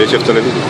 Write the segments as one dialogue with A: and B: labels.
A: Wiecie w telewizji.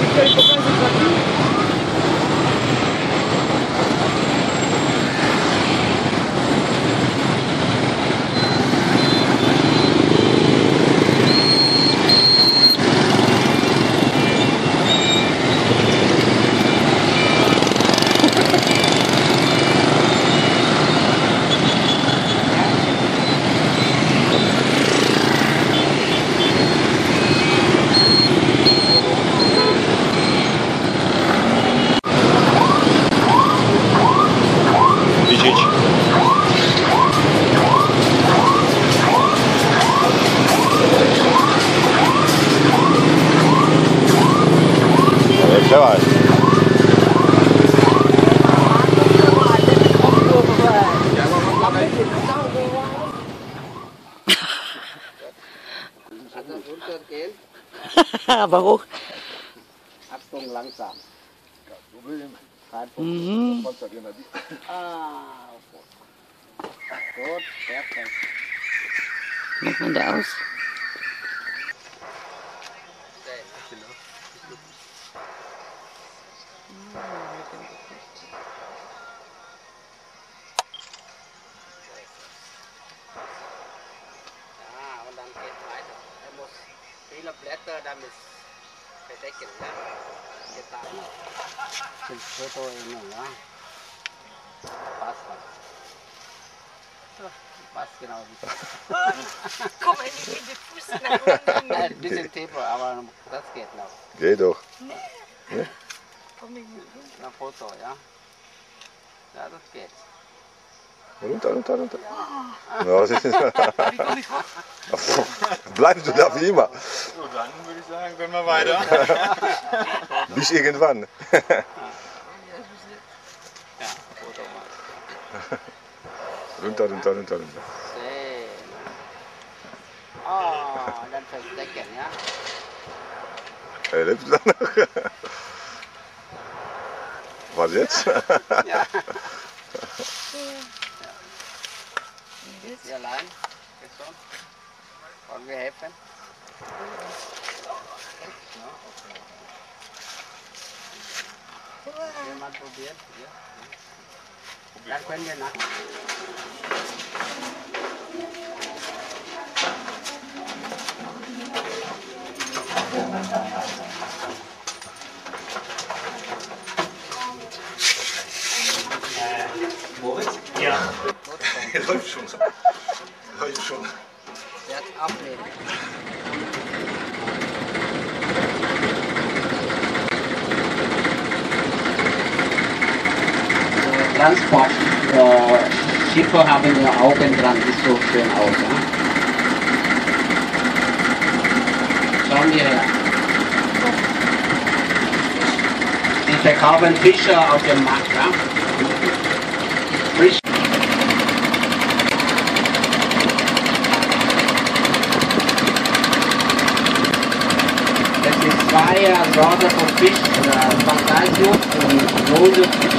A: Widzieć. Ale działaj.
B: Aber hoch.
C: Achtung, langsam. Gut, perfekt.
B: Macht man da aus?
C: Ja, und dann geht weiter. Er muss viele Blätter damit verdecken. Ja. Das Foto immer, ja. Passt das. Passt genau.
D: Komm nicht in die Fuß.
C: Ein bisschen tiefer, aber das geht noch.
A: Geht doch.
D: Komm ich nicht hin.
C: Ein Foto, ja. Ja, das geht.
A: Runter. Ja,
D: Wie komm ich hoch?
A: bleibst du da wie immer.
E: So, dann würde ich sagen, können wir weiter.
A: Bis irgendwann.
C: Ja, Foto machen.
A: Runter.
C: Sehr. Oh, dann verstecken, ja.
A: Lebst du da noch? Was jetzt?
C: Ja. Sie allein? Ist schon? Wollen wir helfen? Ja, okay. Jemand probiert? Ja. Dann können wir nach.
E: Moritz? Ja.
A: Läuft schon. Läuft schon.
C: Jetzt ablegen. Transportschiffe haben ja Augen dran, sieht so schön aus. Ja? Schauen wir her. Die verkaufen Fische auf dem Markt. Ja? Frisch. Das sind zwei Sorten von Fisch, Pangasius und rote Fisch.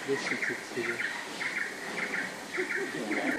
C: Das ist jetzt hier.